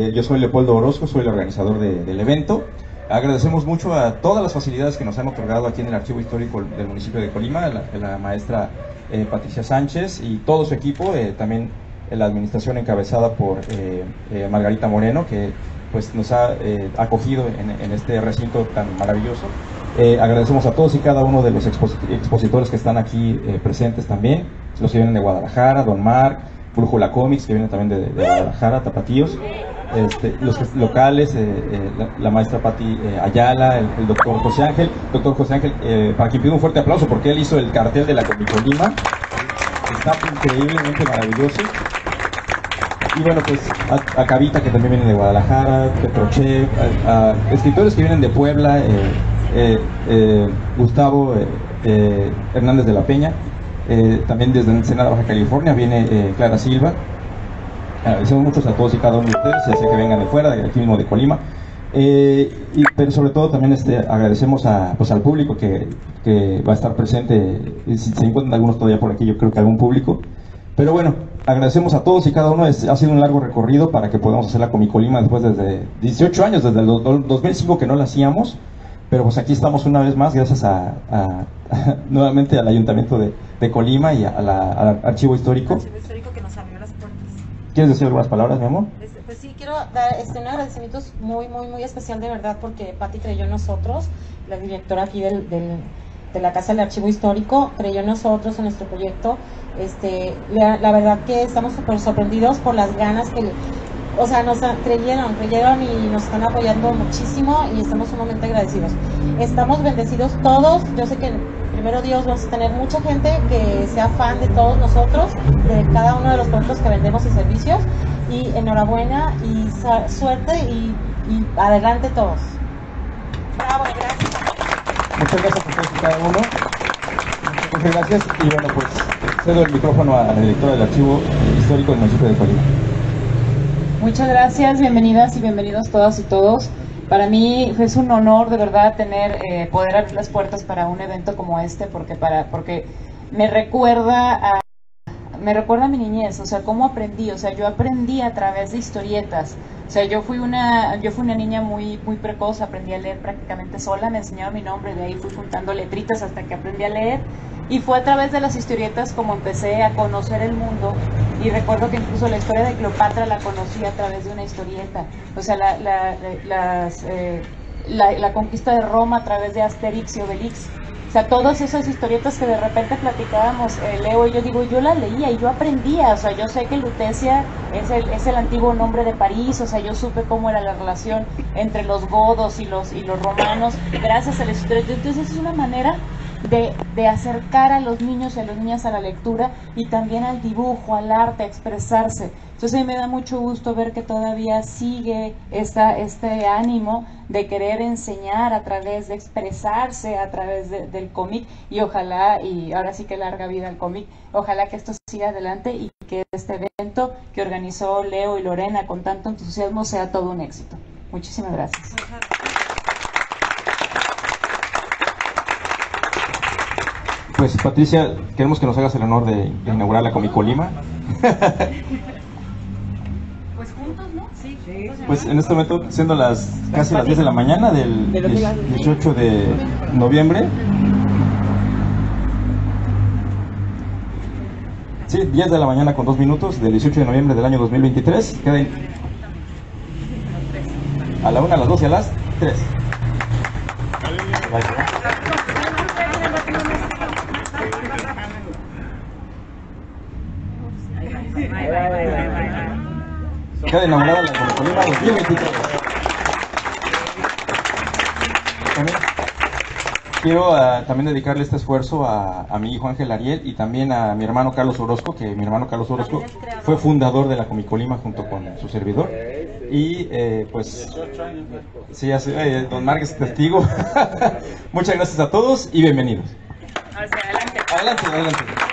Yo soy Leopoldo Orozco, soy el organizador del evento. Agradecemos mucho a todas las facilidades que nos han otorgado aquí en el Archivo Histórico del municipio de Colima, la maestra Patricia Sánchez y todo su equipo, también la administración encabezada por Margarita Moreno, que pues nos ha acogido en este recinto tan maravilloso. Agradecemos a todos y cada uno de los expositores que están aquí presentes también, los que vienen de Guadalajara, Don Marc, Brújula Comics, que vienen también de Guadalajara, Tapatíos, los locales, la maestra Pati Ayala, el doctor José Ángel. Doctor José Ángel, para quien pido un fuerte aplauso porque él hizo el cartel de la Comicolima, está increíblemente maravilloso. Y bueno, pues a Cavita, que también viene de Guadalajara, Petroche, a escritores que vienen de Puebla, Gustavo Hernández de la Peña, también desde Ensenada, Baja California, viene Clara Silva. Agradecemos mucho a todos y cada uno de ustedes, ya sea que vengan de fuera, de aquí mismo de Colima. Pero sobre todo también agradecemos al público que va a estar presente. Si se encuentran algunos todavía por aquí, yo creo que algún público. Pero bueno, agradecemos a todos y cada uno. Ha sido un largo recorrido para que podamos hacer la Comicolima después desde 18 años, desde el 2005 que no la hacíamos. Pero pues aquí estamos una vez más, gracias nuevamente al Ayuntamiento de Colima y al Archivo Histórico. Archivo Histórico que nos abrió las puertas. ¿Quieres decir algunas palabras, mi amor? Pues sí, quiero dar un agradecimiento muy especial, de verdad, porque Pati creyó en nosotros, la directora aquí de la Casa del Archivo Histórico, creyó en nosotros, en nuestro proyecto. La verdad que estamos súper sorprendidos por las ganas que, o sea, creyeron y nos están apoyando muchísimo y estamos sumamente agradecidos. Estamos bendecidos todos. Yo sé que primero Dios vamos a tener mucha gente que sea fan de todos nosotros, de cada uno de los productos que vendemos y servicios. Y enhorabuena y suerte y adelante todos. Bravo, gracias. Muchas gracias por todos y cada uno. Muchas gracias y bueno, pues cedo el micrófono a la directora del Archivo Histórico del municipio de Colima. Muchas gracias, bienvenidas y bienvenidos todas y todos. Para mí es un honor de verdad poder abrir las puertas para un evento como este, porque me recuerda a mi niñez, o sea, cómo aprendí. O sea, yo aprendí a través de historietas. O sea, yo fui una niña muy precoz, aprendí a leer prácticamente sola, me enseñaba mi nombre, de ahí fui juntando letritas hasta que aprendí a leer. Y fue a través de las historietas como empecé a conocer el mundo. Y recuerdo que incluso la historia de Cleopatra la conocí a través de una historieta. O sea, la conquista de Roma a través de Asterix y Obelix. O sea, todas esas historietas que de repente platicábamos, Leo y yo, digo, yo las leía y yo aprendía. O sea, yo sé que Lutecia es el antiguo nombre de París. O sea, yo supe cómo era la relación entre los godos y los romanos gracias a las historietas. Entonces es una manera de acercar a los niños y a las niñas a la lectura y también al dibujo, al arte, a expresarse. Entonces a mí me da mucho gusto ver que todavía sigue este ánimo de querer enseñar a través de expresarse, a través del cómic, y ojalá, y ahora sí que larga vida al cómic, ojalá que esto siga adelante y que este evento que organizó Leo y Lorena con tanto entusiasmo sea todo un éxito. Muchísimas gracias. Pues Patricia, queremos que nos hagas el honor de inaugurar la Comicolima. Pues juntos, ¿no? Sí. Pues en este momento, siendo casi las 10 de la mañana del 18 de noviembre. Sí, 10 de la mañana con 2 minutos del 18 de noviembre del año 2023. Queden a la 1, a las 2 y a las 3. Queda inaugurada la Comicolima 2023. Quiero también dedicarle este esfuerzo a mi hijo Ángel Ariel y también a mi hermano Carlos Orozco, que mi hermano Carlos Orozco fue fundador de la Comicolima junto con su servidor. Y pues sí, don Marc es testigo. Muchas gracias a todos y bienvenidos. Adelante. Adelante.